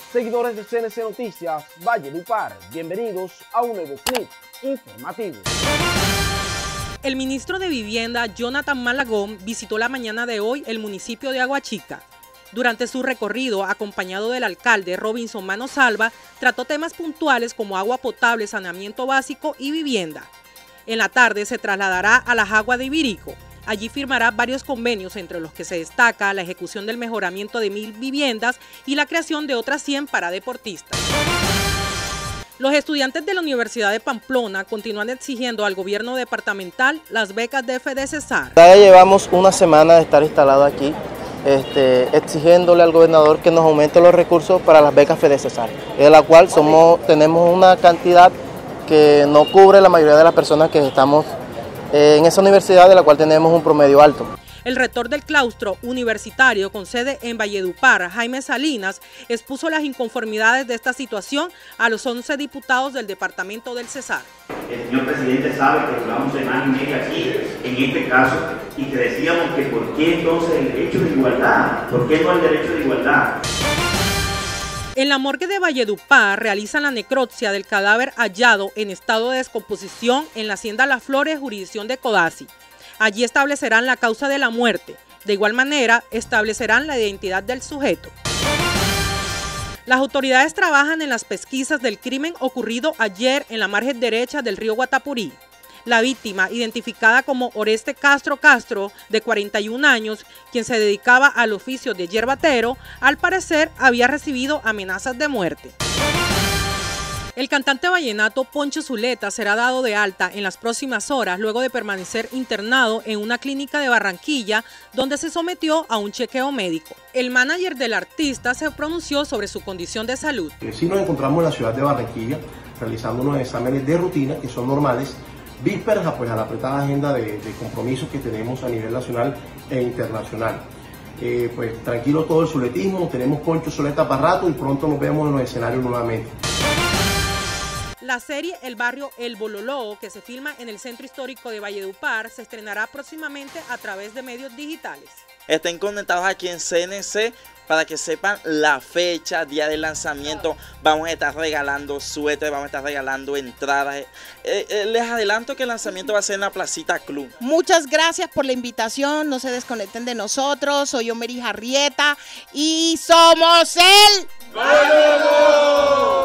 Seguidores de CNC Noticias, Valledupar, bienvenidos a un nuevo clip informativo. El ministro de Vivienda, Jonathan Malagón, visitó la mañana de hoy el municipio de Aguachica. Durante su recorrido, acompañado del alcalde Robinson Manosalva, trató temas puntuales como agua potable, saneamiento básico y vivienda. En la tarde se trasladará a la Jagua de Ibirico. Allí firmará varios convenios, entre los que se destaca la ejecución del mejoramiento de 1000 viviendas y la creación de otras 100 para deportistas. Los estudiantes de la Universidad de Pamplona continúan exigiendo al gobierno departamental las becas de FEDECESAR. Ya llevamos una semana de estar instalado aquí, exigiéndole al gobernador que nos aumente los recursos para las becas FEDECESAR, de la cual tenemos una cantidad que no cubre la mayoría de las personas que estamos en esa universidad, de la cual tenemos un promedio alto. El rector del claustro universitario con sede en Valledupar, Jaime Salinas, expuso las inconformidades de esta situación a los 11 diputados del departamento del Cesar. El señor presidente sabe que llevamos semana y media aquí, en este caso, y que decíamos que por qué entonces el derecho de igualdad, por qué no el derecho de igualdad. En la morgue de Valledupar realizan la necropsia del cadáver hallado en estado de descomposición en la hacienda Las Flores, jurisdicción de Codazzi. Allí establecerán la causa de la muerte. De igual manera, establecerán la identidad del sujeto. Las autoridades trabajan en las pesquisas del crimen ocurrido ayer en la margen derecha del río Guatapurí. La víctima, identificada como Oreste Castro, de 41 años, quien se dedicaba al oficio de yerbatero, al parecer había recibido amenazas de muerte. El cantante vallenato Poncho Zuleta será dado de alta en las próximas horas luego de permanecer internado en una clínica de Barranquilla donde se sometió a un chequeo médico. El manager del artista se pronunció sobre su condición de salud. Sí nos encontramos en la ciudad de Barranquilla realizando unos exámenes de rutina que son normales, vísperas a la apretada agenda de compromisos que tenemos a nivel nacional e internacional. Pues tranquilo todo el zuletismo, tenemos Poncho Zuleta para rato y pronto nos vemos en los escenarios nuevamente. La serie El Barrio El Bololó, que se filma en el Centro Histórico de Valledupar, se estrenará próximamente a través de medios digitales. Estén conectados aquí en CNC para que sepan la fecha, día de lanzamiento. Vamos a estar regalando suéteres, vamos a estar regalando entradas. Les adelanto que el lanzamiento va a ser en la Placita Club. Muchas gracias por la invitación, no se desconecten de nosotros. Soy Omeri Jarrieta y somos el... ¡Valledupar!